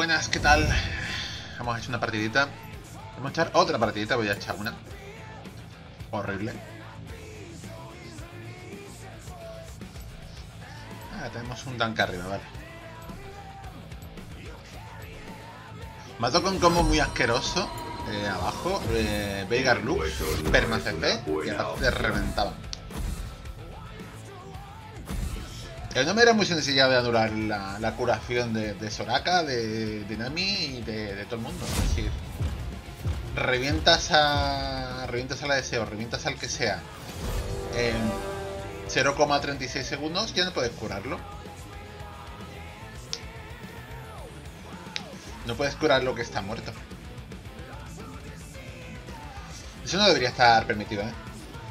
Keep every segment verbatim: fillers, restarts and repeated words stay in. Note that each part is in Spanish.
Buenas, ¿qué tal? Hemos hecho una partidita. Vamos a echar otra partidita, voy a echar una. Horrible. Ah, tenemos un tanque arriba, vale. Me ha tocado un combo muy asqueroso. Eh, abajo, eh, Veigar Lux, Perma C P y aparte te reventaban. El nombre era muy sencilla de anular la, la curación de, de Soraka, de, de Nami y de, de todo el mundo. Es decir, revientas a. Revientas a la deseo, revientas al que sea en cero coma treinta y seis segundos, ya no puedes curarlo. No puedes curar lo que está muerto. Eso no debería estar permitido, ¿eh?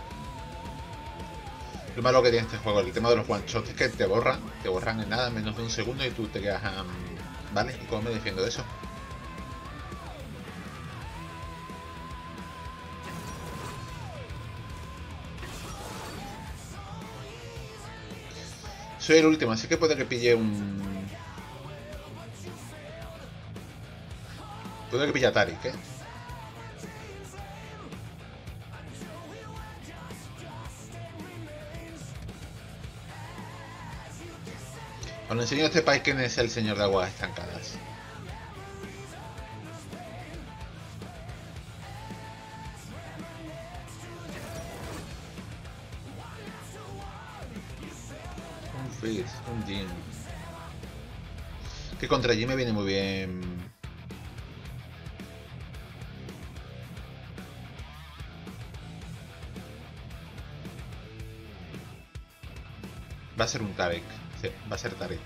Lo malo que tiene este juego, el tema de los one shots, es que te borran, te borran en nada, en menos de un segundo y tú te quedas... Um, ¿Vale? ¿Y cómo me defiendo de eso? Soy el último, así que puede que pille un... Puede que pille a Tarik, ¿eh? Os lo enseño a este país quién es el señor de aguas estancadas. Un Fizz, un Jin. Que contra Jin me viene muy bien. Va a ser un Tarik. Sí, va a ser Tarik.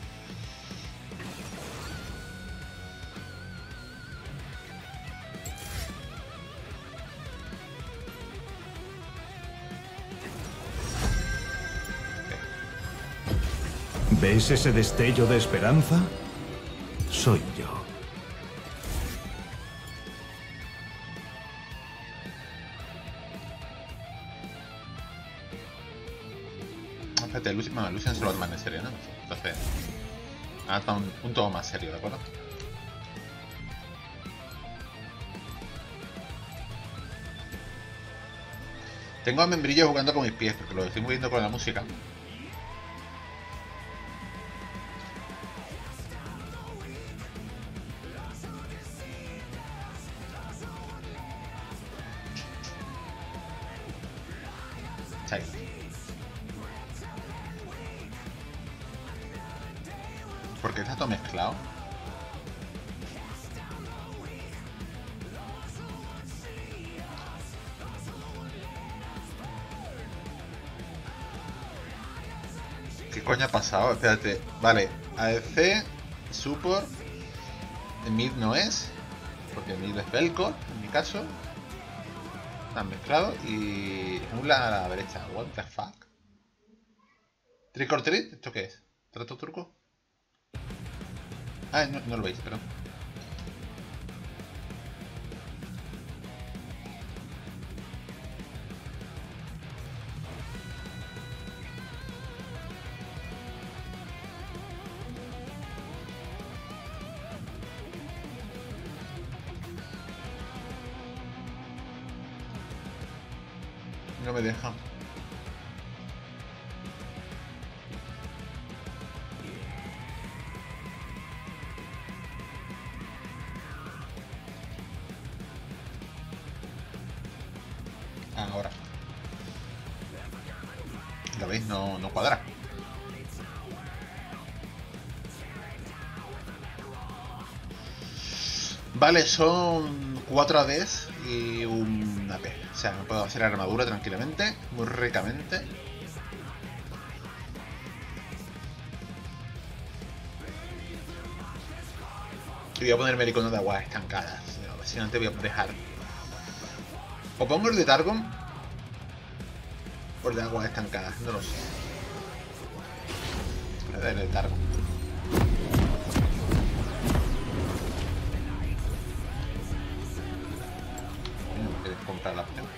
¿Ves ese destello de esperanza? Soy yo. Espérate, Lucian, bueno, Lucian se lo toma en serio, ¿no? Entonces, hasta un punto más serio, ¿de acuerdo? Tengo a Membrillo jugando con mis pies, porque lo estoy moviendo con la música. Chai. ¿Por qué está todo mezclado? ¿Qué coño ha pasado? Espérate. Vale, A D C, Support, Mid no es, porque Mid es Velcor, en mi caso. Están mezclados y jungla a la derecha. What the fuck? ¿Trick or treat? ¿Esto qué es? ¿Trato turco? Ah, no, no lo veis, perdón. No me deja. Ahora. ¿Lo veis? No, no cuadra. Vale, son cuatro A Ds y un A P. O sea, me puedo hacer armadura tranquilamente, muy ricamente. Y voy a ponerme el icono de aguas estancadas. Básicamente voy a dejar. O pongo el de Targon o el de aguas estancadas, no lo sé. Voy a dar el de Targon. No quieres comprar la opción.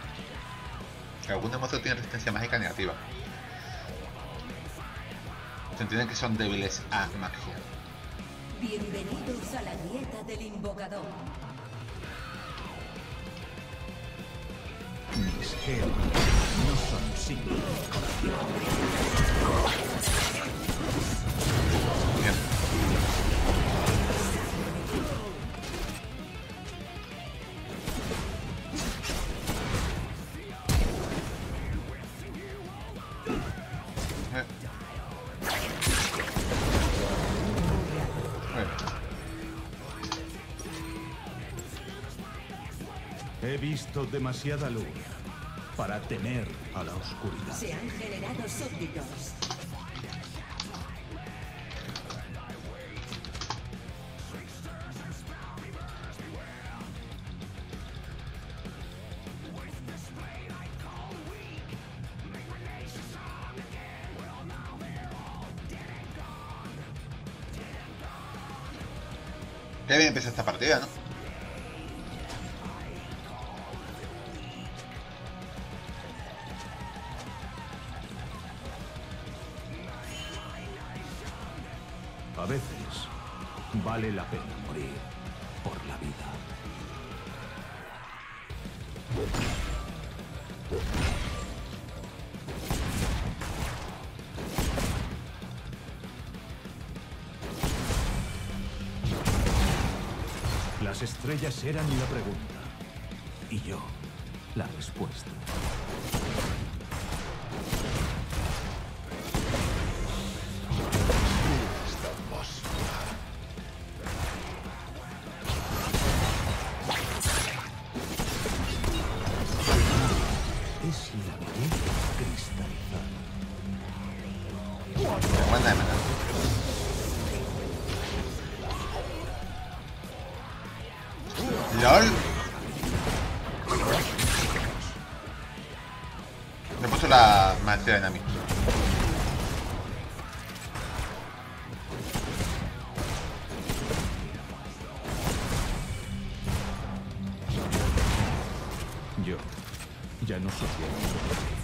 Algún monstruo tiene resistencia mágica negativa. Se entiende que son débiles a magia. Bienvenidos a la dieta del invocador. Mis gemas no son simples. Bien. Eh. Bueno. He visto demasiada luz para temer a la oscuridad. Se han generado súbditos. Qué bien empieza esta partida, ¿no? A veces vale la pena morir por la vida. Las estrellas eran la pregunta y yo la respuesta. Es la belleza cristalizada. Buena de matar. LOL. Me he puesto la maestría de Nami. Yo ya no soy yo.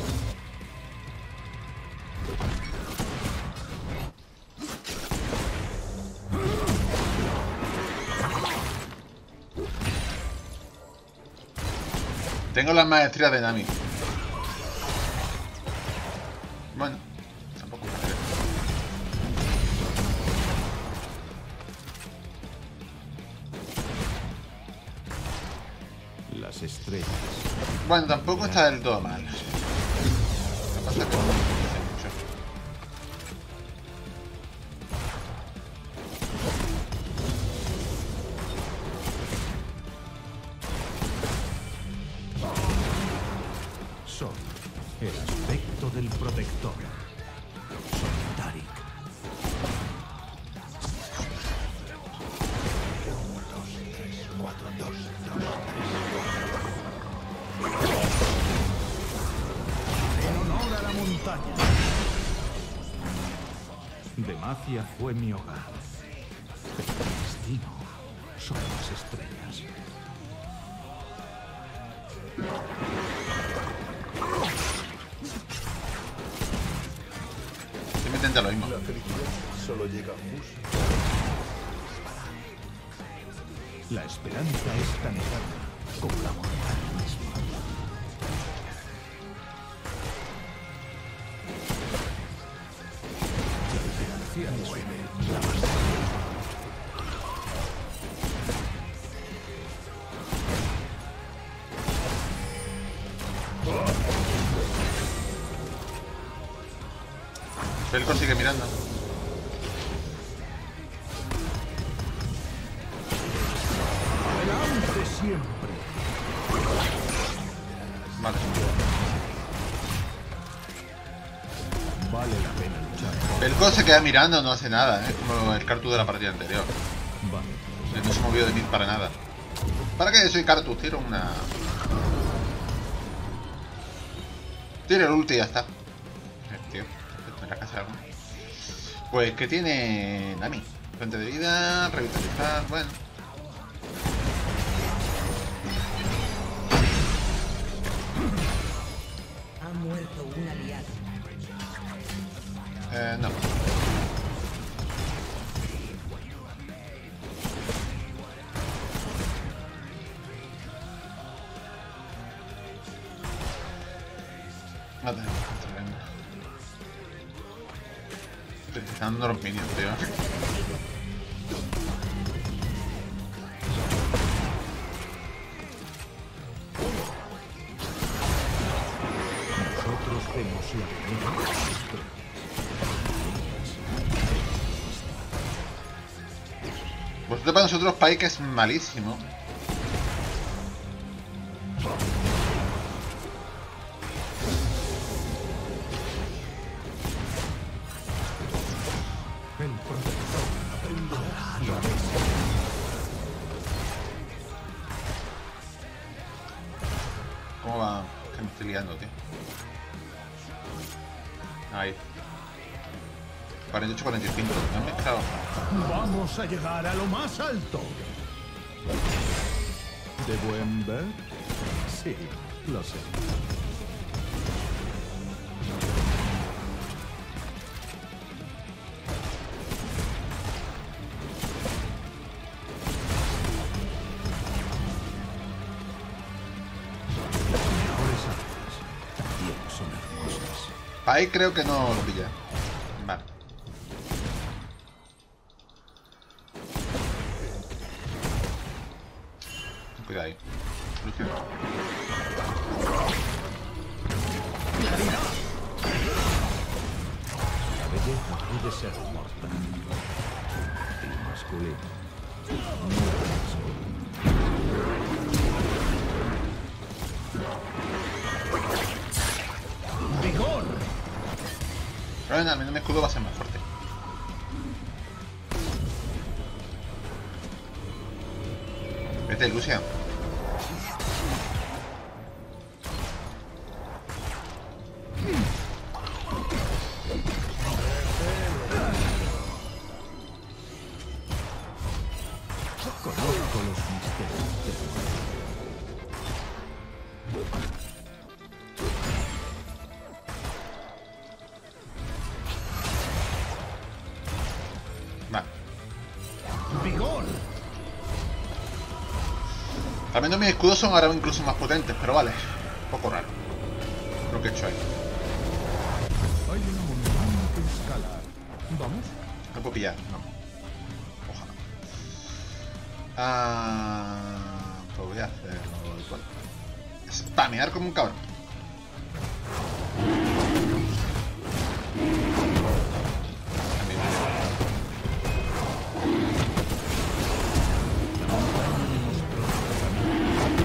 Tengo la maestría de Nami. Bueno, tampoco me creo. Las estrellas. Bueno, tampoco está del todo mal. Lo que pasa es que no me gusta mucho. Son el aspecto del protector. Soy Tarik. En honor a la montaña. Demacia fue mi hogar. Pero mi destino son las estrellas. Siempre intenta lo mismo. La felicidad solo llega justo. La esperanza es tan eterna como la montaña misma. La vigilancia mueve la base. Pelco sigue mirando. Adelante siempre. Vale. Vale la pena luchar por... Pelco se queda mirando, no hace nada, ¿eh? Como el Cartu de la partida anterior. Vale. No se movió de mí para nada. ¿Para qué soy Cartu? Tiro una... Tiro el ulti y ya está. Eh, tío, tendrás que hacer algo. Pues, ¿qué tiene Nami? Fuente de vida, revitalizar, bueno. Ha muerto un aliado. Eh, no. No tenemos que venga. Estoy utilizando los minions, tío. Nosotros vemos la venida de las estrellas. Vosotros para nosotros Pyke es malísimo. El protector aprenderá la vez. ¿Cómo va? Que me estoy liando, tío. Ahí. cuarenta y ocho cuarenta y cinco. Me han mezclado. Vamos a llegar a lo más alto. ¿De buen ver? Sí, lo sé. Mejores armas también son hermosas. Pyke creo que no lo pilla. Vale. Cuidado ahí. Lucio. La belleza puede ser mortal y masculina. Muy masculina. ¡Vigor! Pero al menos mi escudo va a ser más fuerte. Vete, Lucia. Conozco los misterios del mundo. Vale. ¡Vigor! Al menos mis escudos son ahora incluso más potentes, pero vale. Un poco raro lo que he hecho ahí. Hay una montaña que escalar. ¿Vamos? No puedo pillar, no. Ojalá. Ah, pues voy a hacerlo igual. Spamear como un cabrón. A mí me- La montaña me mostró el camino.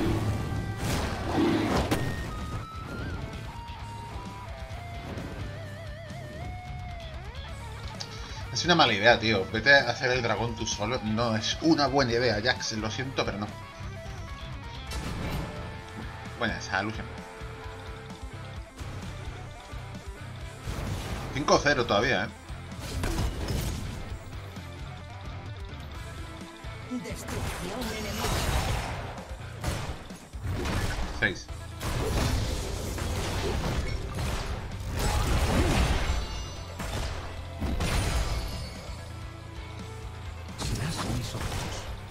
Es una mala idea, tío. Vete a hacer el dragón tú solo. No es una buena idea, Jax. Lo siento, pero no. Buena esa, Lucian. cinco cero todavía, ¿eh? Destrucción enemiga. seis. Serás mis ojos.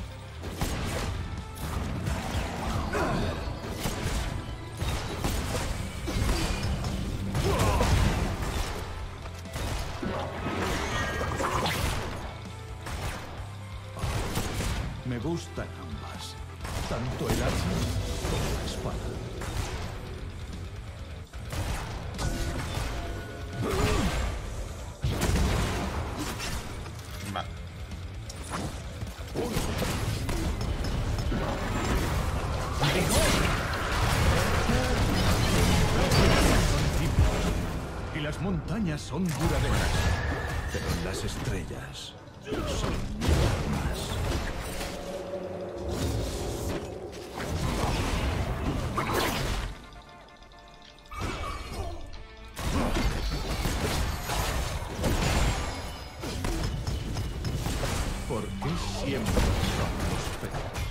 Me gustan ambas, tanto el arma como la espada. Vale. Y las montañas son duraderas, pero las estrellas son más. ¿Por qué siempre son los perros?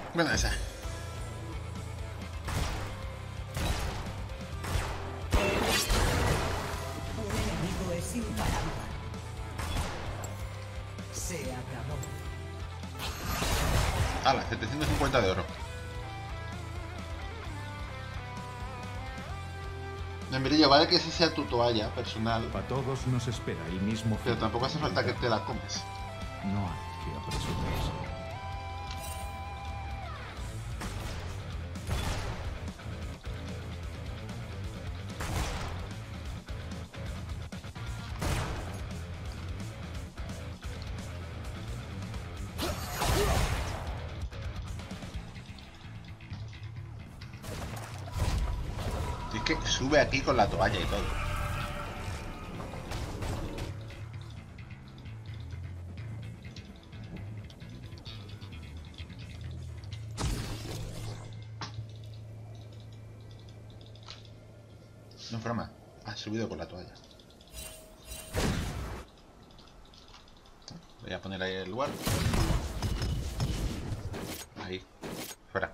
Bueno, esa. Un enemigo es imparable. Se acabó. Hala, setecientos cincuenta de oro. En brillo, vale que ese sea tu toalla personal, A todos nos espera el mismo pero fin. tampoco hace falta que te la comes. No hay que apresurarse. Es que sube aquí con la toalla y todo. No es broma, ha subido con la toalla. Voy a poner ahí el lugar. Ahí, fuera.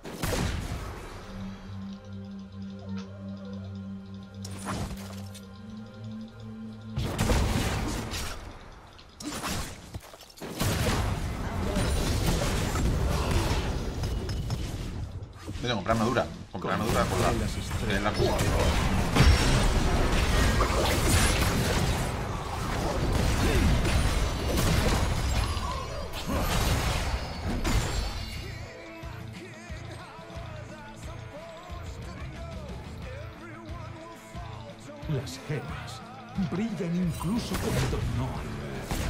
Voy a comprar armadura. Comprar armadura por la... Las estrellas. en la cuba. Las gemas brillan incluso cuando no hay luz.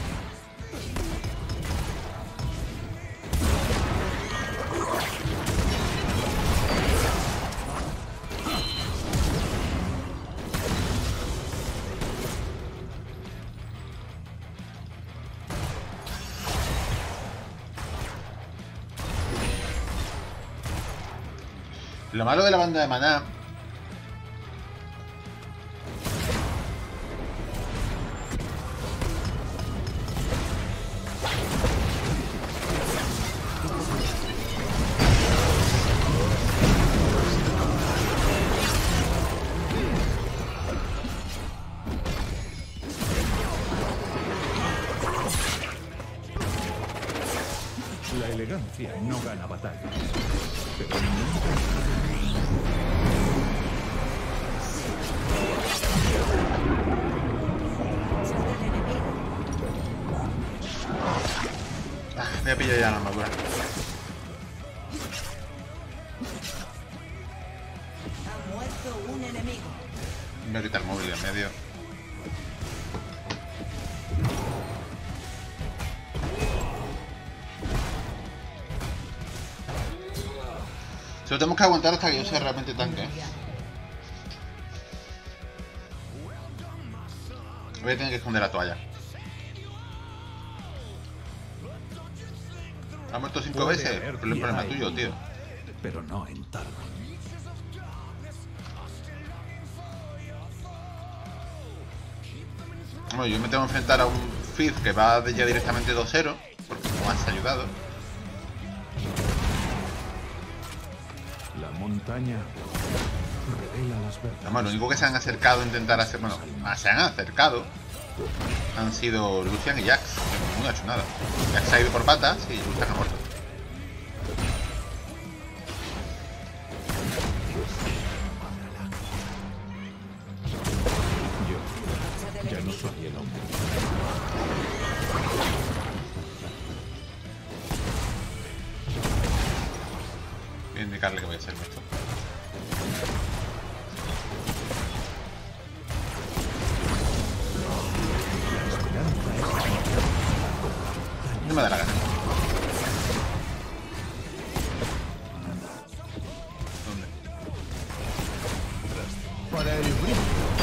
Lo malo de la banda de maná La elegancia no gana batallas, pero nunca... ah, me ha pillado ya la armadura. Ha muerto un enemigo. Me voy a quitar el móvil en medio. Solo tenemos que aguantar hasta que yo sea realmente tanque. Voy a tener que esconder la toalla. ¿Ha muerto cinco Puede veces? haber Pero es problema piedad tuyo, en tío. mí, pero no en Targon. Bueno, yo me tengo que enfrentar a un Fizz que va de ya directamente dos cero, porque no has ayudado. La montaña revela las verdades. Además, lo único que se han acercado a intentar hacer... Bueno, más se han acercado han sido Lucian y Jax. Que ninguno ha hecho nada. Jax ha ido por patas y Lucian ha muerto. Yo ya no soy el hombre. Voy a indicarle que voy a hacer esto. No me da la gana. ¿Dónde? Para el brillo.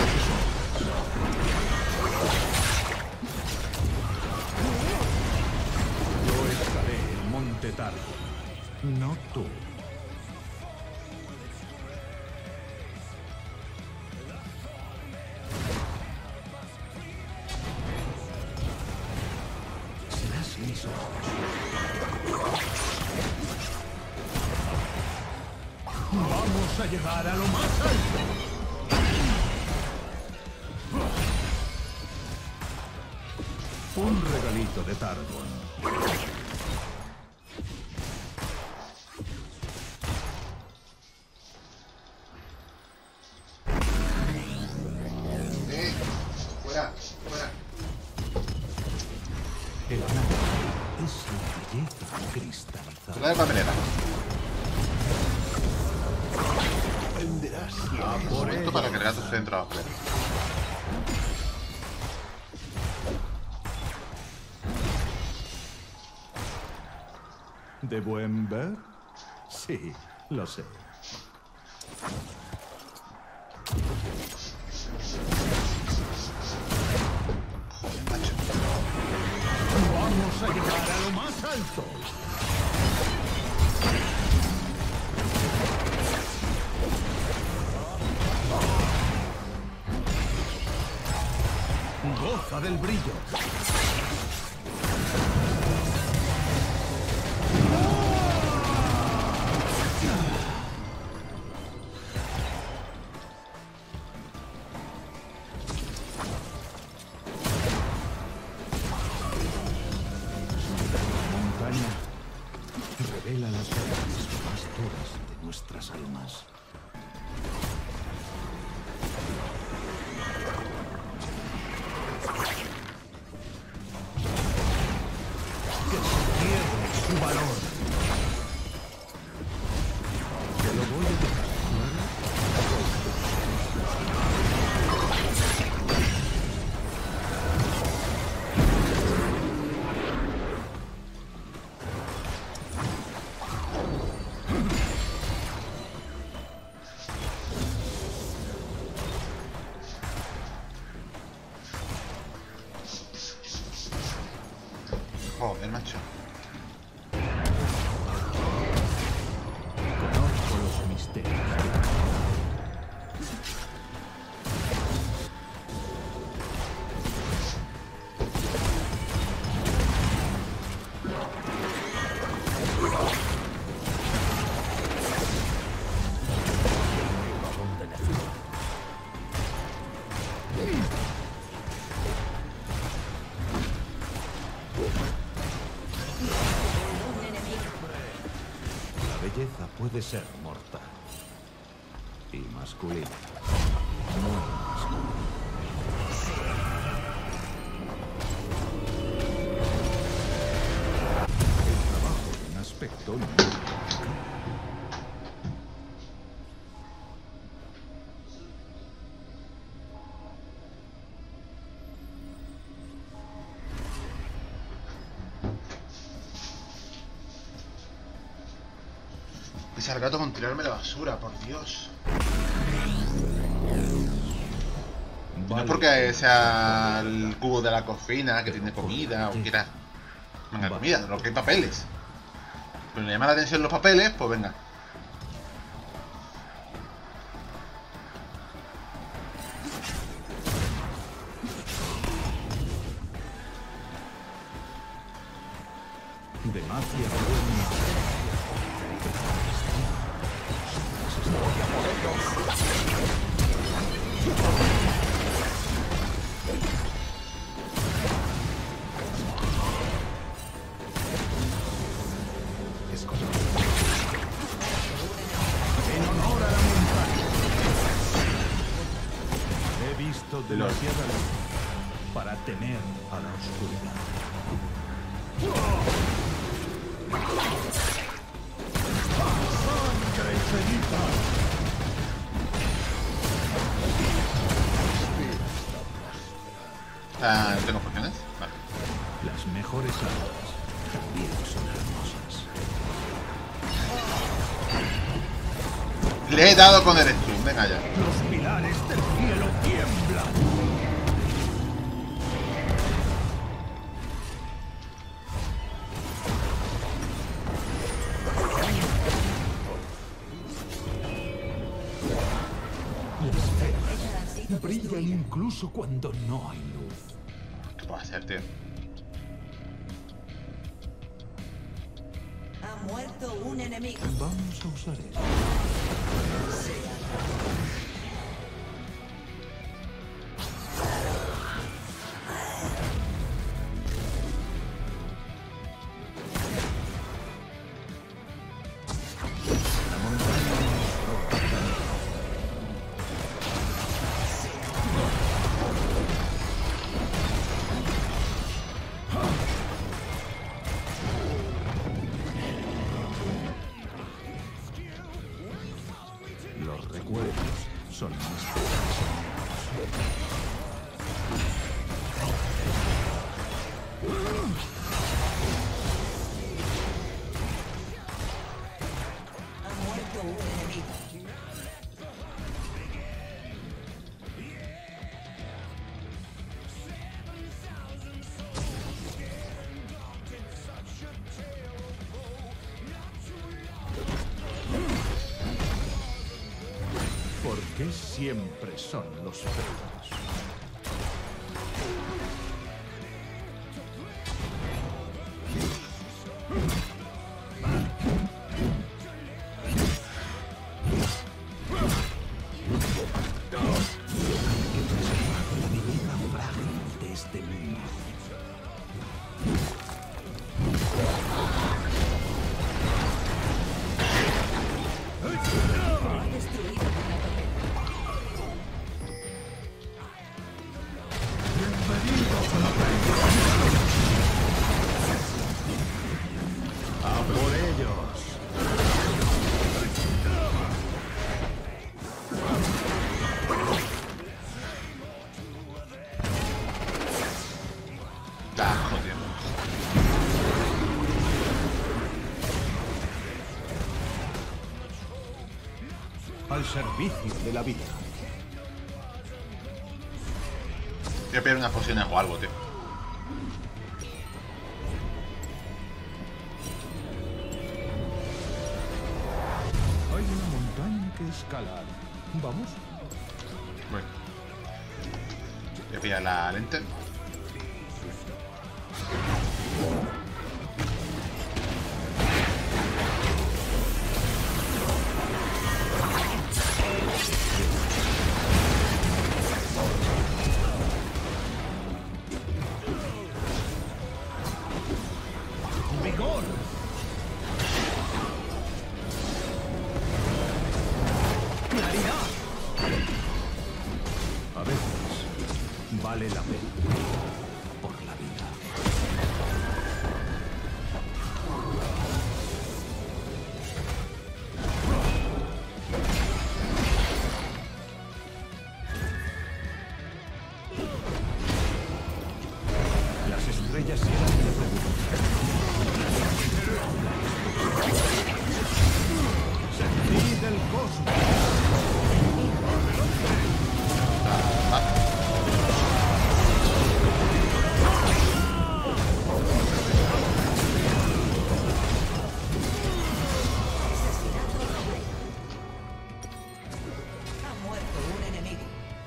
Yo escalé el monte Targon, no tú. Serás mis ojos. Vamos a llegar a lo más alto. Un regalito de Targon. Eh, fuera, fuera. El nada es la belleza cristalizada. Fuera de papelera. Aprenderás Por Esto ello. para cargar tu centro a papelera. ¿De buen ver? Sí, lo sé. Joder, macho. Vamos a llegar a lo más alto. Goza del brillo. Revela las verdades más duras de nuestras almas. Que se pierde su valor. Te lo voy a dejar claro. Joder, macho. Conozco los misterios. Un enemigo. La belleza puede ser mortal y masculina. Muy masculina. El trabajo de un aspecto no. Pisa el gato con tirarme la basura, por Dios. Y no es porque sea el cubo de la cocina que tiene comida o quiera. Venga, comida, lo que hay papeles. Pero le llama la atención los papeles, pues venga. Demacia fue en honor a la montaña. He visto demasiada luz para temer a la oscuridad. ¡Sangre infinita! Ah, ¿no tengo pociones? Vale. Las mejores armas también son hermosas. Le he dado con el stun, venga ya. Los pilares del cielo tiemblan. Las velas brillan incluso cuando no hay luz. ¿Qué puedo hacer, tío? Ha muerto un enemigo. Vamos a usar esto. Los recuerdos son mis peores Ha muerto un enemigo. ¿Por qué siempre son los feos? La belleza frágil de este mundo. Ha destruido una torre. ¡A por ellos! Ah, joder. Al servicio de la vida. Voy a pedir unas pociones o algo, tío. Hay una montaña que escalar. ¿Vamos? Bueno. Voy a pillar la lente. ¡Vigor! ¡Claridad! A veces vale la pena por la vida. Las estrellas serán de Sentid el cosmos. Ha muerto un enemigo.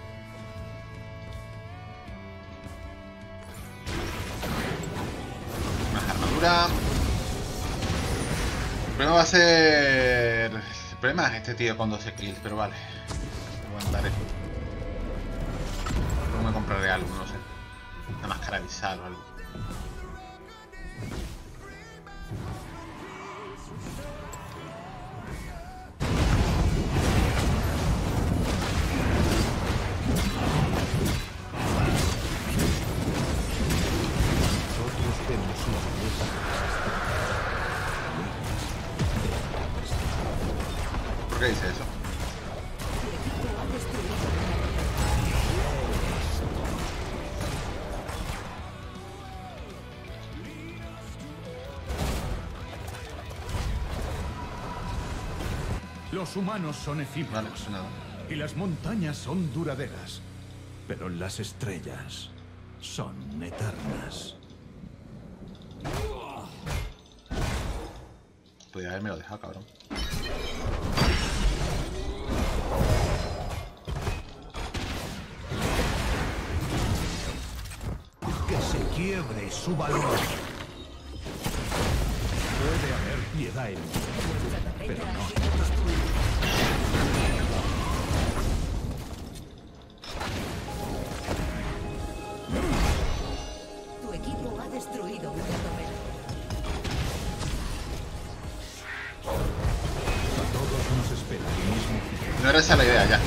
Más armadura. El problema va a ser... El problema es este tío con doce kills, pero vale. Aguantaré. Luego me compraré algo, no sé. Una máscara de sal o algo. Nosotros vemos la belleza ¿Por qué dice eso? Tu equipo ha destruido una torre. Los humanos son Vale, efímeros pues nada. y las montañas son duraderas, pero las estrellas son eternas. Podría haberme lo dejado, cabrón. Que se quiebre su valor. Puede haber piedad en mí, Vuestra torreta pero ha no. sido destruida. No era esa la idea ya.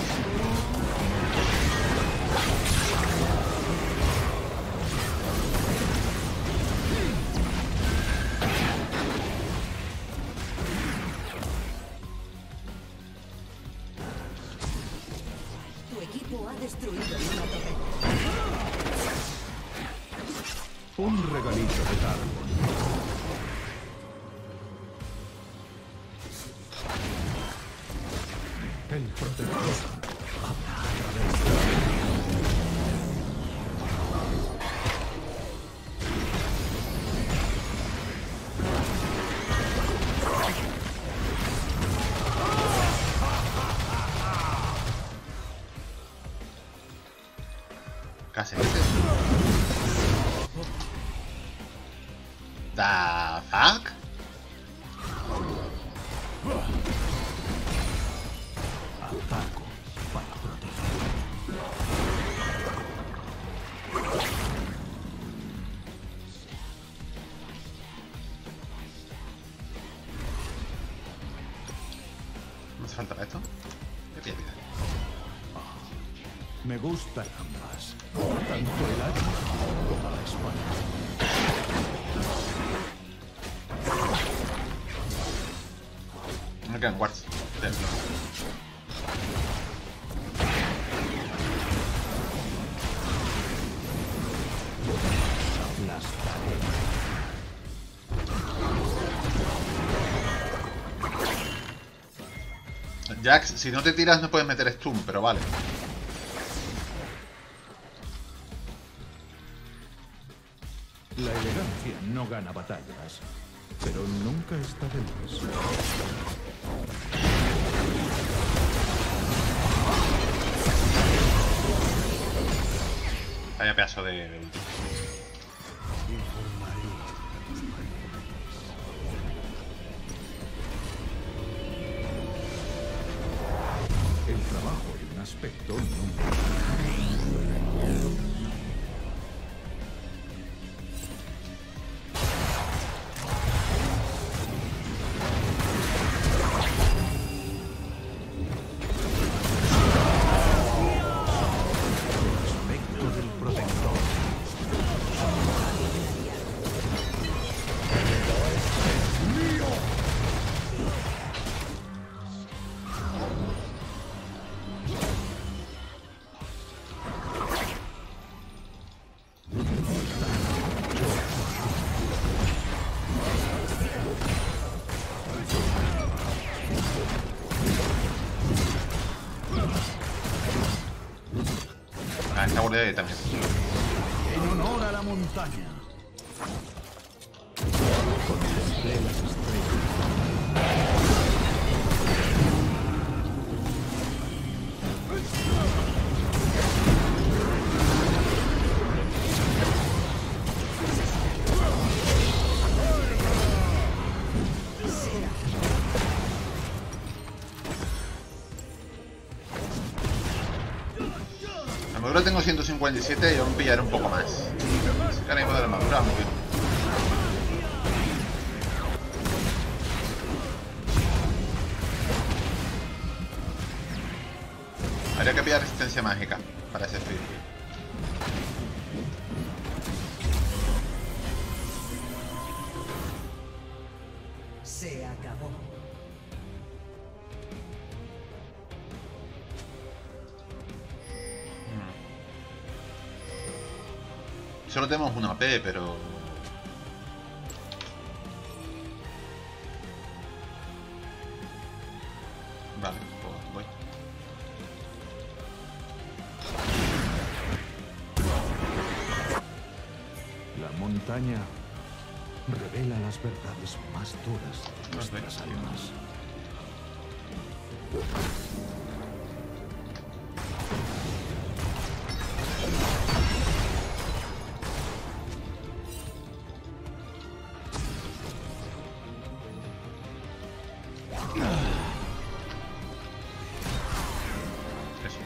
Tu equipo ha destruido una torre. Un regalito de Targon. El protector habla a través de... Casi este. The fuck? Ataco para proteger. ¿No hace falta para esto? Qué piedra. Me gustan ambas. Tanto el arma como la espada. Me quedan wards. Dentro. Aplastaré. Jax, si no te tiras no puedes meter stun, pero vale. La elegancia no gana batallas, pero nunca está de más. Vaya pedazo de, de ulti. El trabajo de un aspecto nunca. Aspecto del protector. Ah, esta guardia ahí también. En honor a la montaña. Contemplé las estrellas. La armadura tengo ciento cincuenta y siete y aún pillaré un poco más. Así que ahora mismo de la armadura muy bien. Habría que pillar resistencia mágica para ese speed. Se acabó. Solo tenemos una A P, pero... Vale, pues voy. La montaña revela las verdades más duras de nuestras almas. Eso.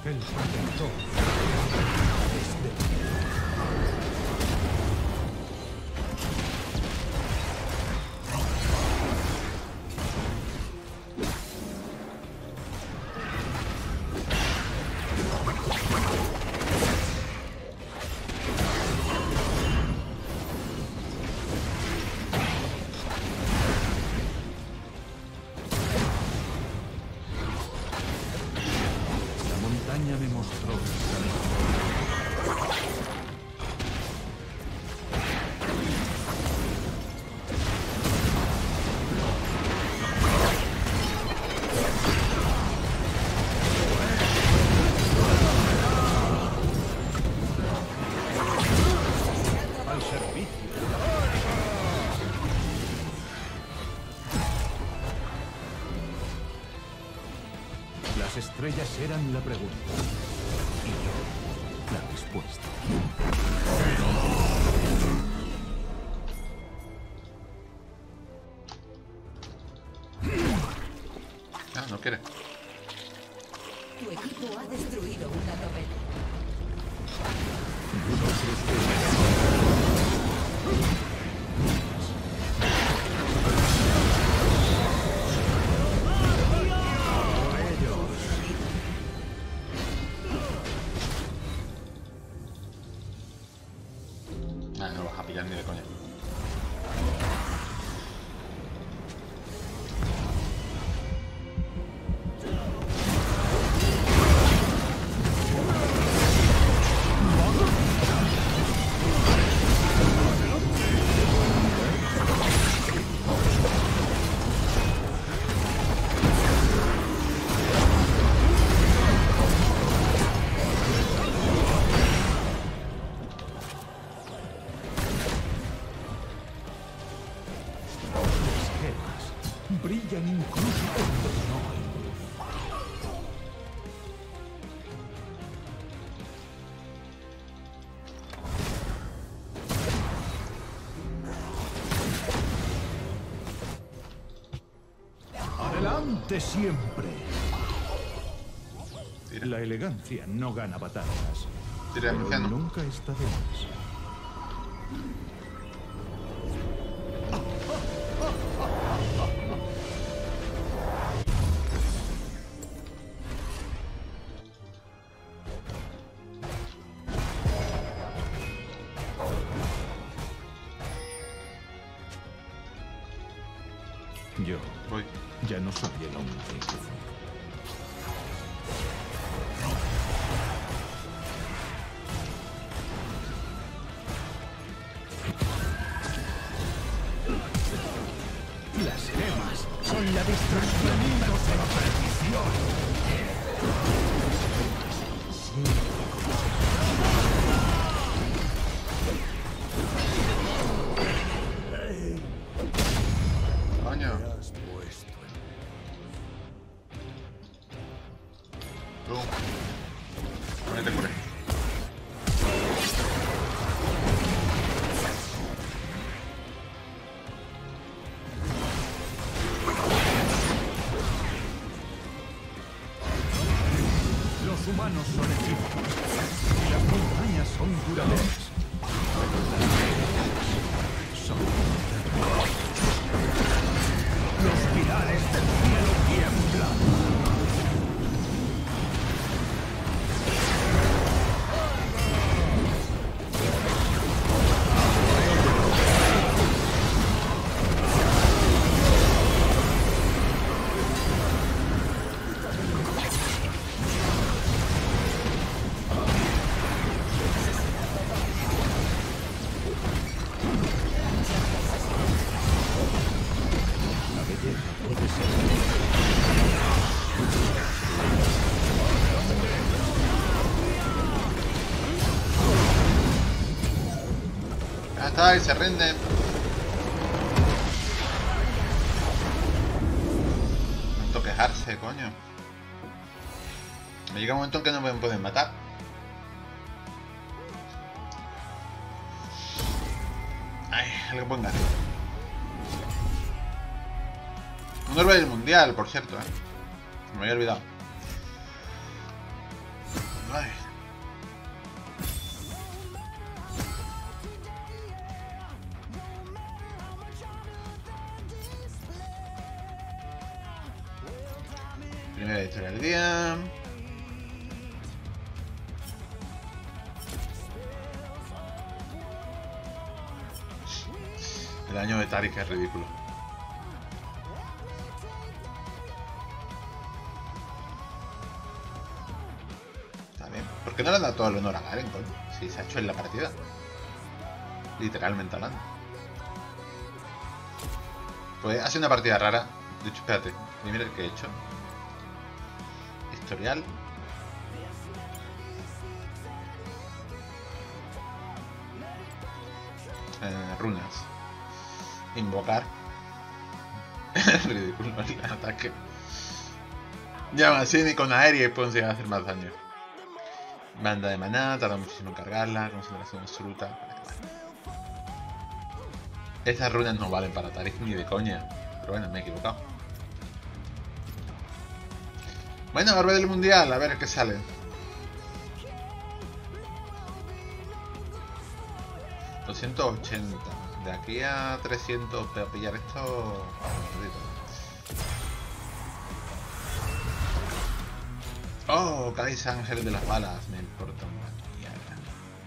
El protector. Me mostró el camino. Al servicio. Las estrellas eran la pregunta. Y yo, la respuesta. Ah, no quiere. Tu equipo ha destruido una torre. Ah, no lo vas a pillar ni de coña. Brillan incluso cuando no hay luz. Adelante siempre. Tira. La elegancia no gana batallas, Tira, pero murciano. nunca está de más. Yo Voy. ya no soy el hombre que fui. Las gemas son la destrucción y no se la perdición. Coño. Has puesto en Tú. No te cure. Los humanos son equívocos y las montañas son duraderas. Son los pilares del cielo tiemblan. La belleza puede ser. Ya está, y se rinde. Tanto quejarse, coño. Me llega un momento en que no me pueden matar. Ay, algo ponga. Un héroe del mundial, por cierto, eh. Me había olvidado. Ay. Primera victoria del día. El daño de Taric es ridículo. Está bien. ¿Por qué no le han dado todo el honor a Garen, coño? Si se ha hecho en la partida. Literalmente hablando. Pues ha sido una partida rara. De hecho, espérate. Mira el que he hecho. Historial. Eh, runas. Invocar. Ridículo el ataque. Llama así ni con aéreo y pueden llegar a hacer más daño. Banda de maná, tarda muchísimo en cargarla. Concentración absoluta. Estas runas no valen para Taric ni de coña. Pero bueno, me he equivocado. Bueno, Orbe del Mundial, a ver qué sale. doscientos ochenta. De aquí a trescientos para pillar esto. Oh, Cáliz Ángel de las balas. Me importa una mierda.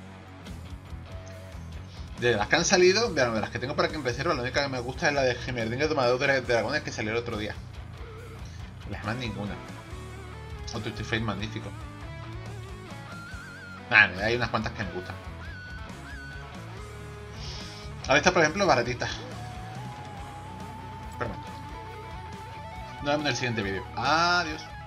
De las que han salido, de las que tengo por aquí en reserva, la única que me gusta es la de Gemerdinga Domador de Dragones que salió el otro día. Las más ninguna. Otro Twisted magnífico. Vale, hay unas cuantas que me gustan. Ahora esta, por ejemplo, baratita. Pero bueno. Nos vemos en el siguiente vídeo. Adiós.